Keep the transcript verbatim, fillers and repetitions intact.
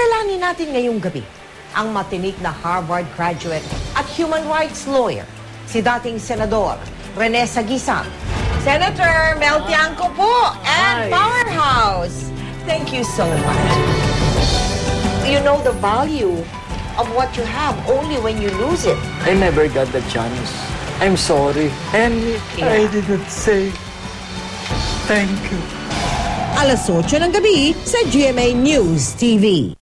Kilalanin natin ngayong gabi ang matinik na Harvard graduate at human rights lawyer, si dating Senador Rene Saguisag. Senator Mel Tiangco po and Hi. Powerhouse. Thank you so much. You know the value of what you have only when you lose it. I never got the chance. I'm sorry. And Yeah. I didn't say thank you. Alas otso ng gabi sa G M A News T V.